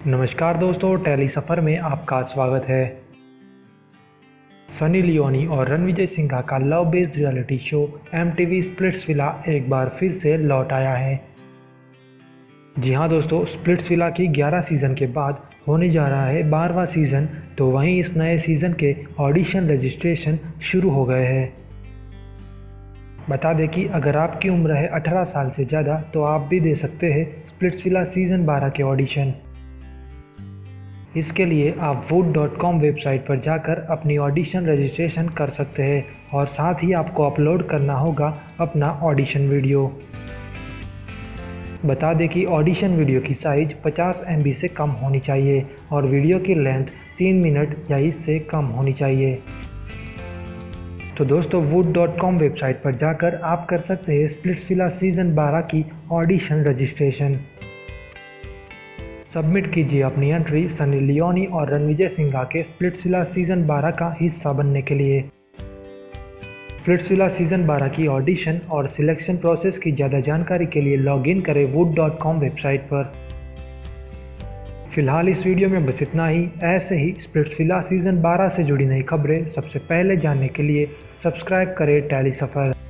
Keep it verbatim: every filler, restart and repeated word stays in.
नमस्कार दोस्तों, टैली सफ़र में आपका स्वागत है। सनी लियोनी और रणविजय सिंघा का love based reality show MTV Splitsvilla एक बार फिर से लौट आया है। जी हाँ दोस्तों, स्प्लिट्सविला की ग्यारह सीज़न के बाद होने जा रहा है बारहवां सीज़न। तो वहीं इस नए सीज़न के ऑडिशन रजिस्ट्रेशन शुरू हो गए हैं। बता दें कि अगर आपकी उम्र है अठारह साल से ज़्यादा तो आप भी दे सकते हैं स्प्लिट्सविला सीज़न बारह के ऑडिशन। इसके लिए आप वूट डॉट कॉम वेबसाइट पर जाकर अपनी ऑडिशन रजिस्ट्रेशन कर सकते हैं और साथ ही आपको अपलोड करना होगा अपना ऑडिशन वीडियो। बता दें कि ऑडिशन वीडियो की साइज़ पचास एम बी से कम होनी चाहिए और वीडियो की लेंथ तीन मिनट या इससे कम होनी चाहिए। तो दोस्तों, वूट डॉट कॉम वेबसाइट पर जाकर आप कर सकते हैं स्प्लिट्सविला सीज़न बारह की ऑडिशन रजिस्ट्रेशन। सबमिट कीजिए अपनी एंट्री सनी लियोनी और रणविजय सिंघा के स्प्लिट्सविला सीज़न बारह का हिस्सा बनने के लिए। स्प्लिट्सविला सीज़न बारह की ऑडिशन और सिलेक्शन प्रोसेस की ज़्यादा जानकारी के लिए लॉगिन करें वूट डॉट कॉम वेबसाइट पर। फिलहाल इस वीडियो में बस इतना ही। ऐसे ही स्प्लिट्सविला सीज़न बारह से जुड़ी नई खबरें सबसे पहले जानने के लिए सब्सक्राइब करें टैली सफ़र।